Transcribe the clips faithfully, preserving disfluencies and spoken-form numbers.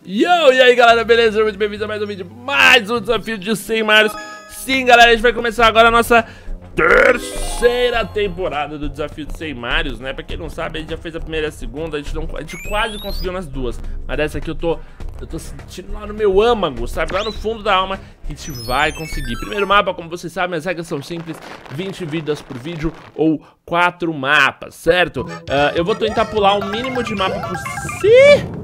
Yo, e aí galera, beleza? Muito bem-vindos a mais um vídeo, mais um desafio de cem Marios. Sim galera, a gente vai começar agora a nossa terceira temporada do desafio de cem Marios, né? Pra quem não sabe, a gente já fez a primeira e a segunda, a gente, não, a gente quase conseguiu nas duas. Mas dessa aqui eu tô, eu tô sentindo lá no meu âmago, sabe? Lá no fundo da alma, a gente vai conseguir. Primeiro mapa, como vocês sabem, as regras são simples, vinte vidas por vídeo ou quatro mapas, certo? Uh, eu vou tentar pular o mínimo de mapa possível.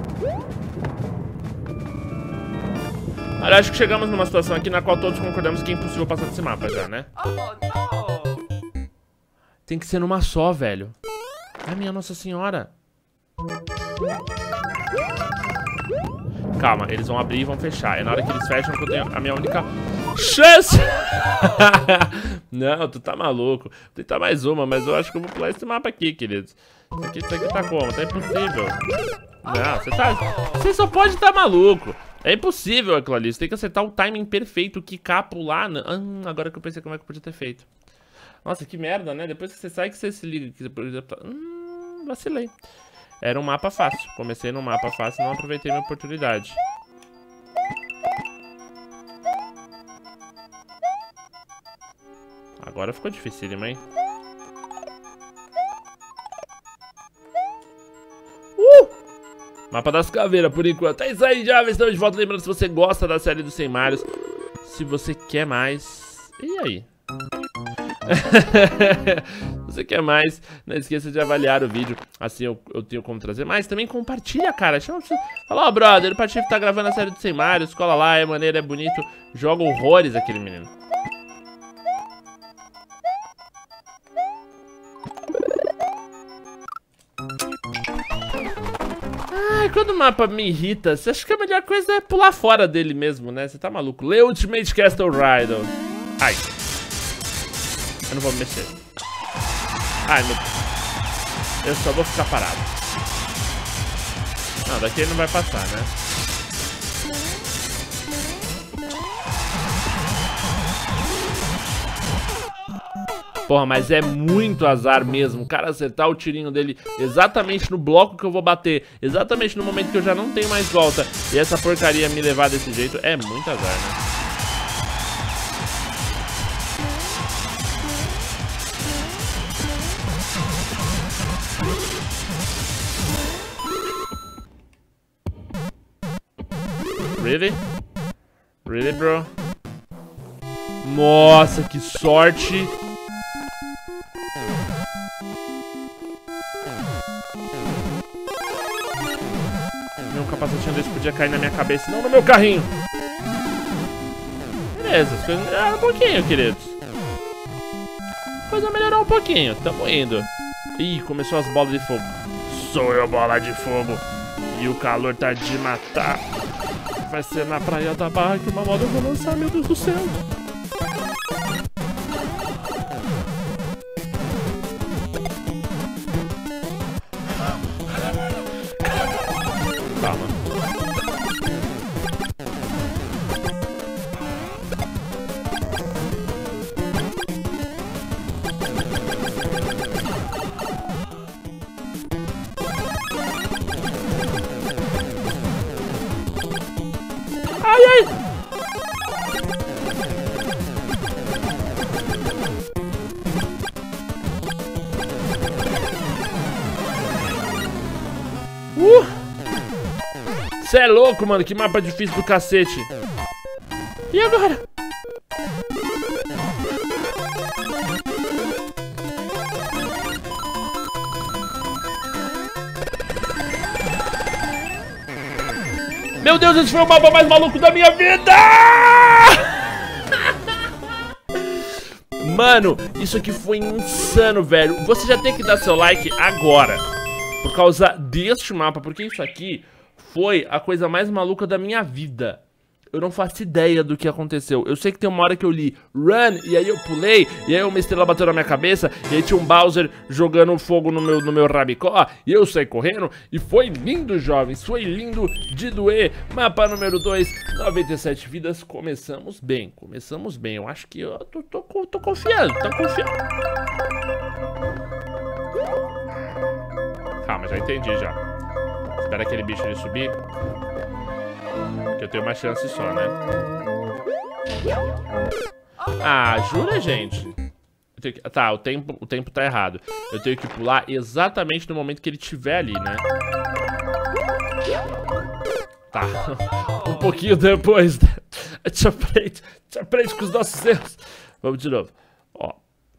Olha, acho que chegamos numa situação aqui na qual todos concordamos que é impossível passar desse mapa já, né? Oh, não. Tem que ser numa só, velho. Ai, minha Nossa Senhora. Calma, eles vão abrir e vão fechar. É na hora que eles fecham que eu tenho a minha única chance. Não, tu tá maluco. Vou tentar mais uma, mas eu acho que eu vou pular esse mapa aqui, queridos. Isso aqui, isso aqui tá como? Tá impossível. Não, você tá... Você só pode estar maluco. É impossível aquilo ali, você tem que acertar o timing perfeito, quicar, pular. Hum, agora que eu pensei como é que eu podia ter feito. Nossa, que merda, né? Depois que você sai, que você se liga. Que você podia... Hum, vacilei. Era um mapa fácil. Comecei num mapa fácil e não aproveitei minha oportunidade. Agora ficou dificílimo, hein? Uh! Mapa das caveiras, por enquanto. É isso aí, já estamos de volta. Lembrando, se você gosta da série dos cem Marios, se você quer mais... E aí? Se você quer mais, não esqueça de avaliar o vídeo. Assim eu, eu tenho como trazer mais. Também compartilha, cara. Chama... Fala, ó, oh, brother, o Patife tá gravando a série dos cem Marios. Cola lá, é maneiro, é bonito. Joga horrores aquele menino. Ai, quando o mapa me irrita, você acha que a melhor coisa é pular fora dele mesmo, né? Você tá maluco. Lê Ultimate Castle Ride. Ai. Eu não vou me mexer. Ai, meu Deus. Eu só vou ficar parado. Não, daqui ele não vai passar, né? Porra, mas é muito azar mesmo, o cara acertar o tirinho dele exatamente no bloco que eu vou bater, exatamente no momento que eu já não tenho mais volta, e essa porcaria me levar desse jeito, é muito azar, né? Really? Really, bro? Nossa, que sorte! Meu capacetinho desse podia cair na minha cabeça, não no meu carrinho. Beleza, as coisas melhoraram um pouquinho, queridos. A coisa melhorou um pouquinho, tamo indo. Ih, começou as bolas de fogo. Sou eu, bola de fogo. E o calor tá de matar. Vai ser na praia da Barra que uma moda eu vou lançar, meu Deus do céu. Calma. Ai, ai! Uh! Cê é louco, mano, que mapa difícil do cacete. E agora? Meu Deus, esse foi o mapa mais maluco da minha vida! Mano, isso aqui foi insano, velho. Você já tem que dar seu like agora, por causa deste mapa, porque isso aqui foi a coisa mais maluca da minha vida. Eu não faço ideia do que aconteceu. Eu sei que tem uma hora que eu li Run, e aí eu pulei, e aí uma estrela bateu na minha cabeça, e aí tinha um Bowser jogando fogo no meu, no meu rabicó, e eu saí correndo, e foi lindo, jovens, foi lindo de doer. Mapa número dois, noventa e sete vidas, começamos bem, começamos bem. Eu acho que eu tô, tô, tô confiando, tô confiando. Calma, já entendi já. Espera aquele bicho ali subir. Que eu tenho uma chance só, né? Ah, jura, gente? Eu tenho que... Tá, o tempo, o tempo tá errado. Eu tenho que pular exatamente no momento que ele estiver ali, né? Tá. Um pouquinho depois. A gente aprende, a gente aprende com os nossos erros. Vamos de novo. Ó.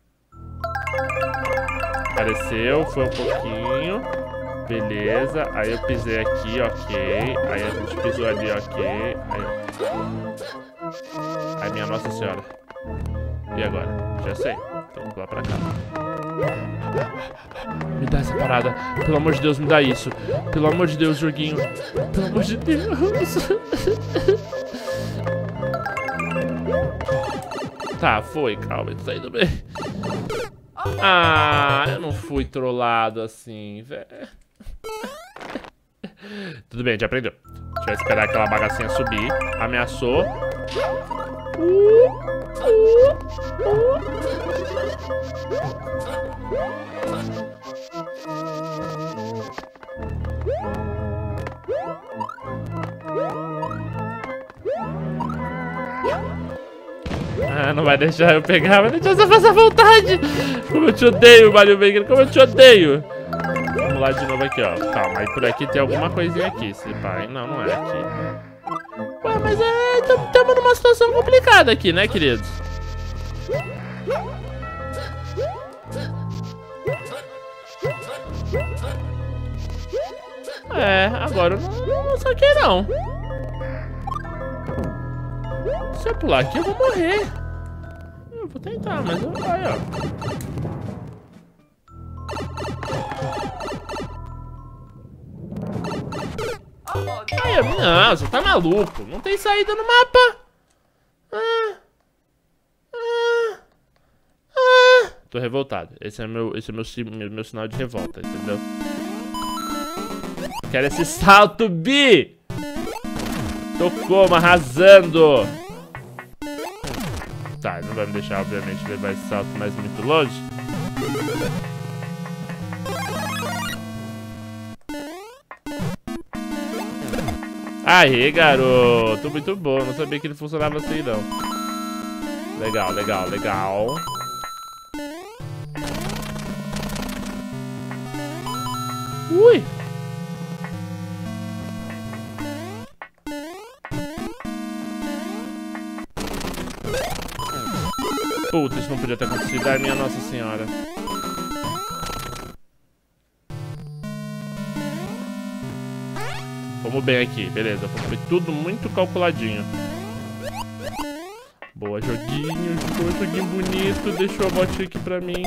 Apareceu, foi um pouquinho. Beleza. Aí eu pisei aqui, ok. Aí a gente pisou ali, ok. Aí, Ai, minha Nossa Senhora. E agora? Já sei. Tem que pular pra cá. Me dá essa parada. Pelo amor de Deus, me dá isso. Pelo amor de Deus, joguinho. Pelo amor de Deus. Tá, foi. Calma, tá indo bem. Ah, eu não fui trollado assim, velho. Tudo bem, já aprendeu. Deixa eu esperar aquela bagacinha subir. Ameaçou. Uh, uh, uh. Ah, não vai deixar eu pegar, vai deixar você passar vontade. Como eu te odeio, Mario Maker, como eu te odeio. Vamos lá de novo aqui, ó. Calma, aí por aqui tem alguma coisinha aqui, se pai. Não, não é aqui. Ué, mas é... Estamos numa situação complicada aqui, né, queridos? É, agora eu não, não saquei, não. Se eu pular aqui, eu vou morrer. Eu vou tentar, mas eu vai, ó. Ai, não, você tá maluco. Não tem saída no mapa. Ah, ah, ah. Tô revoltado. Esse é meu, esse é meu, meu, meu sinal de revolta, entendeu? Quero esse salto, Bi! Tô como, arrasando! Tá, não vai me deixar, obviamente, levar esse salto mais muito longe. Aê, garoto! Muito bom, não sabia que ele funcionava assim, não. Legal, legal, legal. Ui! Putz, isso não podia ter acontecido. Ai, minha Nossa Senhora. Vamos bem aqui, beleza. Foi tudo muito calculadinho. Boa, joguinho. Boa, joguinho bonito. Deixou a botinha aqui pra mim.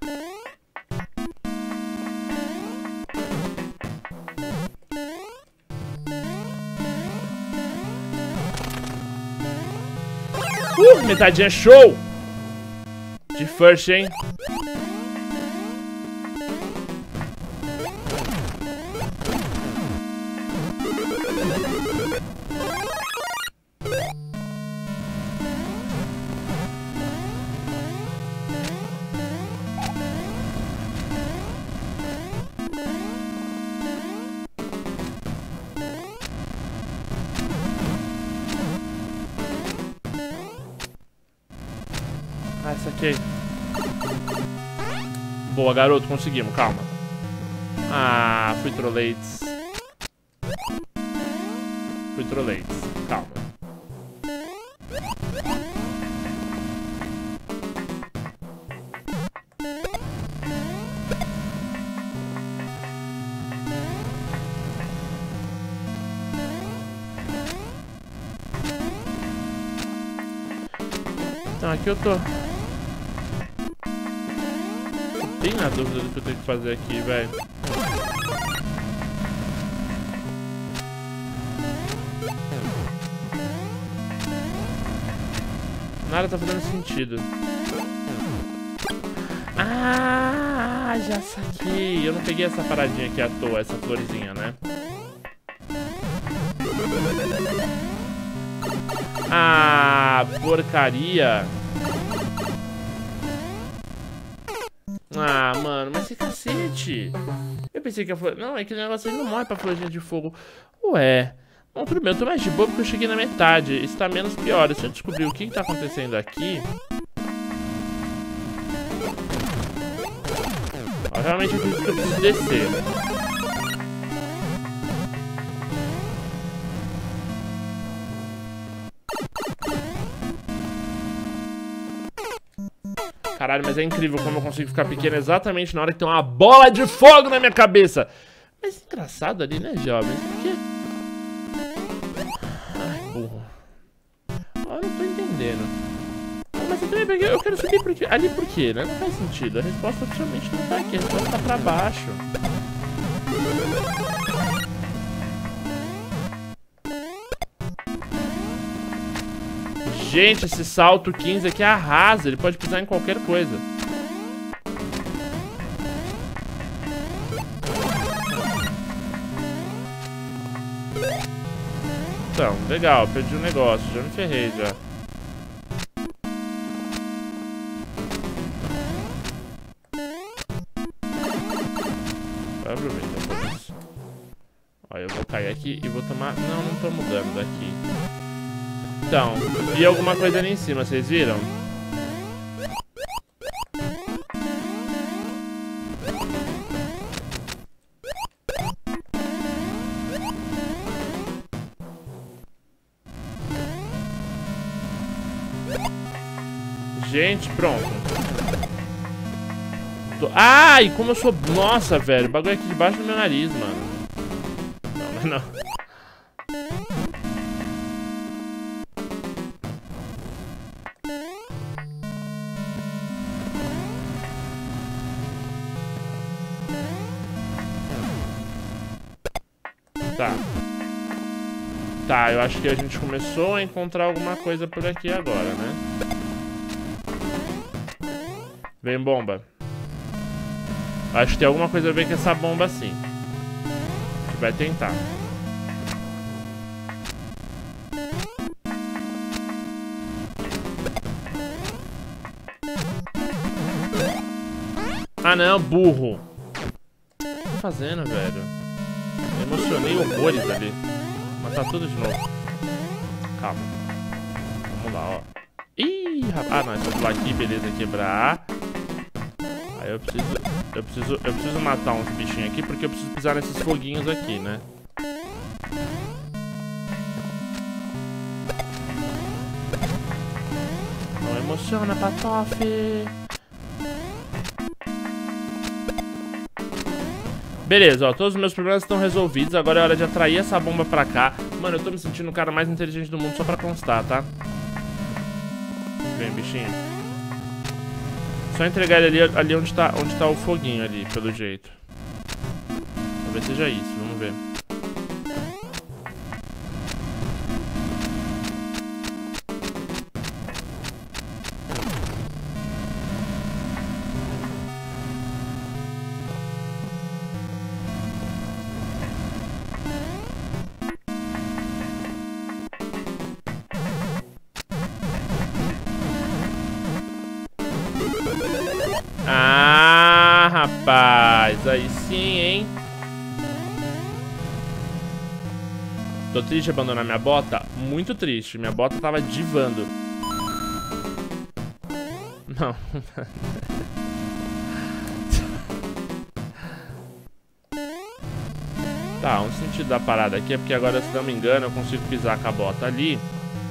Uh, metadinha show! De first, hein? Ah, saquei. Boa, garoto, conseguimos, calma. Ah, fui trollates. Fui trollates, calma. Então, aqui eu tô. Tem na dúvida do que eu tenho que fazer aqui, velho. Nada tá fazendo sentido. Ah, já saquei. Eu não peguei essa paradinha aqui à toa, essa florzinha, né? Ah, porcaria. Ah, mano, mas que cacete. Eu pensei que a flor... Não, é que o negócio aí não morre pra florzinha de fogo. Ué, Bom, primeiro, eu tô mais de boa porque eu cheguei na metade. Isso tá menos pior. Deixa eu descobrir o que que tá acontecendo aqui. Ó, realmente eu acredito que eu preciso descer. Caralho, mas é incrível como eu consigo ficar pequeno exatamente na hora que tem uma bola de fogo na minha cabeça. Mas engraçado ali, né, jovens? Por quê? Ai, burro. Ó, eu não tô entendendo. Ah, mas eu também peguei. Eu quero subir por quê? Ali por quê, né? Não faz sentido. A resposta oficialmente não tá aqui. A resposta tá pra baixo. Gente, esse salto quinze aqui arrasa. Ele pode pisar em qualquer coisa. Então, legal, perdi um negócio, já me ferrei já. Vai aproveitar por isso. Ó, eu vou cair aqui e vou tomar... Não, não tô mudando daqui. Então, vi alguma coisa ali em cima, vocês viram? Gente, pronto. Tô... Ai, como eu sou... Nossa, velho, o bagulho aqui debaixo do meu nariz, mano. Não, não, não. Tá. Tá, eu acho que a gente começou a encontrar alguma coisa por aqui agora, né? Vem bomba. Acho que tem alguma coisa a ver com essa bomba sim. A gente vai tentar. Ah não, burro. O que tá fazendo, velho? Eu emocionei horrores ali. Mas tá tudo de novo. Calma. Vamos lá, ó. Ih, rapaz. Ah, não, é só pular aqui, beleza, quebrar. Aí eu preciso, eu preciso, eu preciso matar uns bichinhos aqui, porque eu preciso pisar nesses foguinhos aqui, né? Não emociona, Patof. Beleza, ó, todos os meus problemas estão resolvidos. Agora é hora de atrair essa bomba pra cá. Mano, eu tô me sentindo o cara mais inteligente do mundo, só pra constar, tá? Vem, bichinho. Só entregar ele ali, ali onde, tá, onde tá o foguinho ali, pelo jeito. Talvez seja isso, vamos ver. Ah, rapaz, aí sim, hein? Tô triste de abandonar minha bota? Muito triste, minha bota tava divando. Não. Tá, um sentido da parada aqui é porque agora, se não me engano, eu consigo pisar com a bota ali.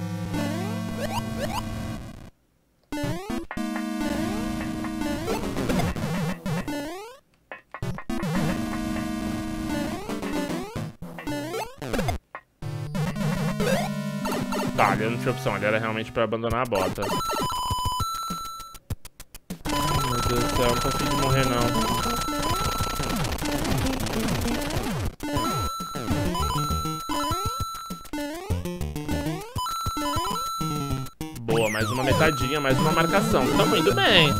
Tá, ali eu não tinha opção, ali era realmente pra abandonar a bota. Ai, meu Deus do céu, não consigo morrer não. Boa, mais uma metadinha, mais uma marcação. Tamo indo bem.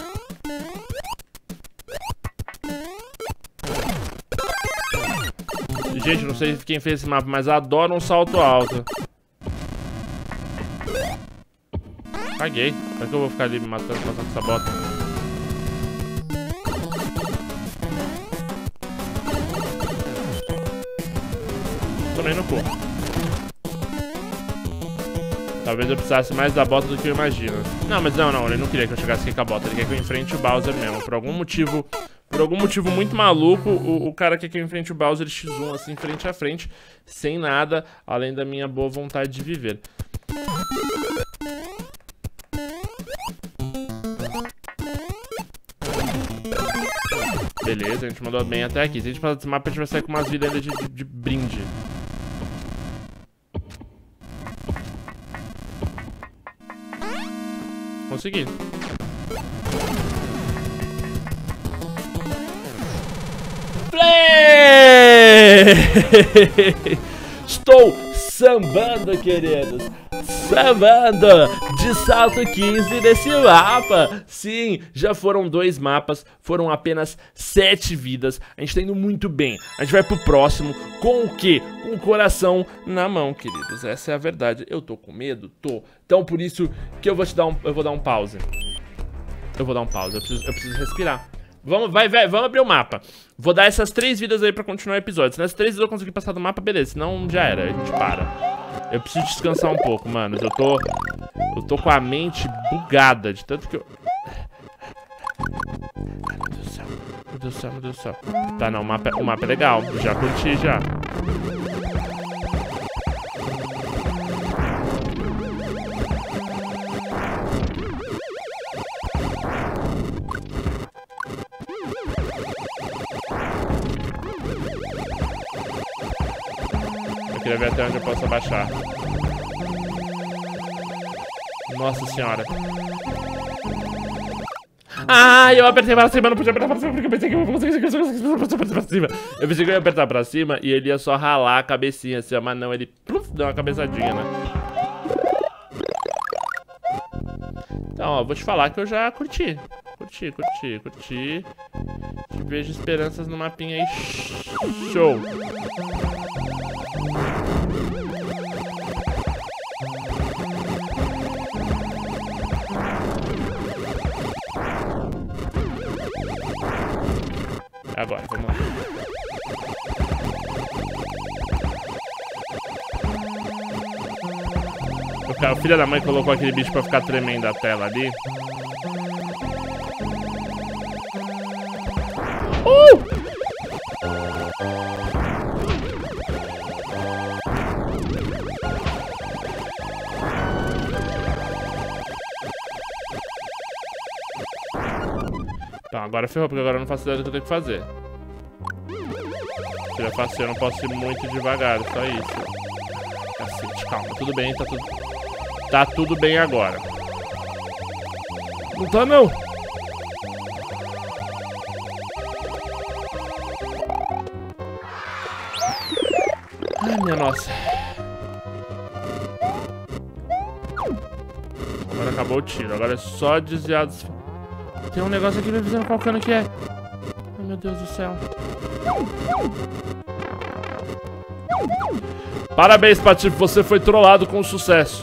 Gente, não sei quem fez esse mapa, mas adoro um salto alto. Caguei. Como é que eu vou ficar ali me matando com essa bota? Tomei no cu. Talvez eu precisasse mais da bota do que eu imagino. Não, mas não, não, ele não queria que eu chegasse aqui com a bota. Ele quer que eu enfrente o Bowser mesmo. Por algum motivo, por algum motivo muito maluco, o, o cara quer que eu enfrente o Bowser X um, assim, frente a frente, sem nada, além da minha boa vontade de viver. Beleza, a gente mandou bem até aqui. Se a gente passar desse mapa, a gente vai sair com umas vidas ainda de, de, de brinde. Consegui. Play! Estou sambando, queridos. Sambando de salto quinze nesse mapa. Sim, já foram dois mapas. Foram apenas sete vidas. A gente tá indo muito bem. A gente vai pro próximo com o quê? Com o coração na mão, queridos. Essa é a verdade. Eu tô com medo? Tô. Então por isso que eu vou te dar um, eu vou dar um pause. Eu vou dar um pause. Eu preciso, eu preciso respirar. Vamos, vai, vai, vamos abrir o mapa. Vou dar essas três vidas aí pra continuar o episódio. Se nessas três vidas eu conseguir passar do mapa, beleza. Senão já era, a gente para. Eu preciso descansar um pouco, mano. Eu tô... Eu tô com a mente bugada. De tanto que eu... Ai, meu Deus do céu. Meu Deus do céu, meu Deus do céu. Tá, não, o mapa, o mapa é legal. Eu já curti, já. Eu queria ver até onde eu posso abaixar. Nossa senhora. Ah, eu apertei pra cima, não podia apertar pra cima porque eu pensei que eu ia conseguir apertar pra cima. Eu pensei que eu ia apertar pra cima e ele ia só ralar a cabecinha assim, mas não, ele pluf, deu uma cabeçadinha, né? Então, ó, vou te falar que eu já curti. Curti, curti, curti. Te vejo esperanças no mapinha aí. Show! Agora, vamos lá. O, cara, o filho da mãe colocou aquele bicho pra ficar tremendo a tela ali. Uh! Então, agora ferrou, porque agora eu não faço ideia do que eu tenho que fazer. Se eu faço, eu não posso ir muito devagar, só isso. Cacete, calma, tudo bem, tá tudo... Tá tudo bem agora. Não tá, não. Ai, minha nossa. Agora acabou o tiro, agora é só desviar dos... Tem um negócio aqui me avisando qual cano que é. Ai, meu Deus do céu. Parabéns, Patife, você foi trollado com sucesso.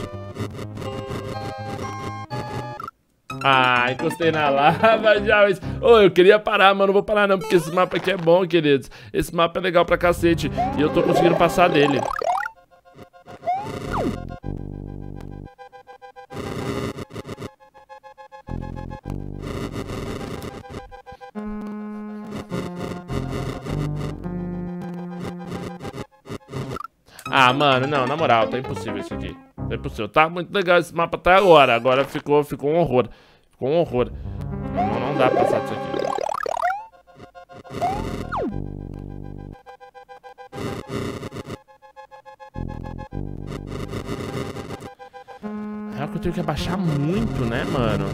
Ah, encostei na lava já. Mas... Oh, eu queria parar, mas não vou parar não, porque esse mapa aqui é bom, queridos. Esse mapa é legal pra cacete. E eu tô conseguindo passar dele. Ah, mano, não, na moral, tá impossível isso aqui. Tá impossível. Tá muito legal esse mapa até agora. Agora ficou, ficou um horror. Ficou um horror. Não, não dá pra passar disso aqui. É que eu tenho que abaixar muito, né, mano?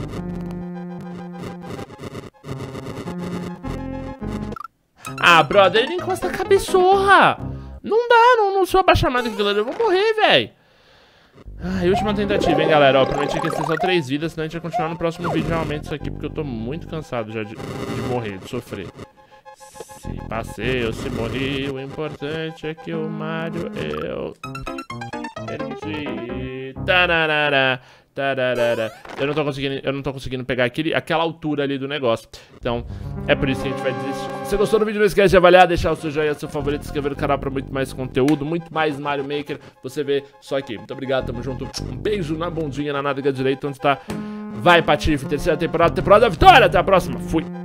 Ah, brother, ele encosta a cabeçorra. Não dá, não, não sou abaixar mais daquilo ali, eu vou morrer, velho. Ah, e última tentativa, hein, galera. Ó, prometi que ia ser só três vidas, senão a gente vai continuar no próximo vídeo realmente isso aqui, porque eu tô muito cansado já de, de morrer, de sofrer. Se passei ou se morri, o importante é que o Mario eu... Energy. Tararara. Tararara. Eu não tô conseguindo, eu não tô conseguindo pegar aquele, aquela altura ali do negócio. Então, é por isso que a gente vai desistir. Se você gostou do vídeo, não esquece de avaliar, deixar o seu joinha, seu favorito, se inscrever no canal pra muito mais conteúdo, muito mais Mario Maker. Você vê só aqui. Muito obrigado, tamo junto. Um beijo na bundinha, na nádega direita, onde tá Vai, Patife, terceira temporada, temporada da vitória. Até a próxima. Fui.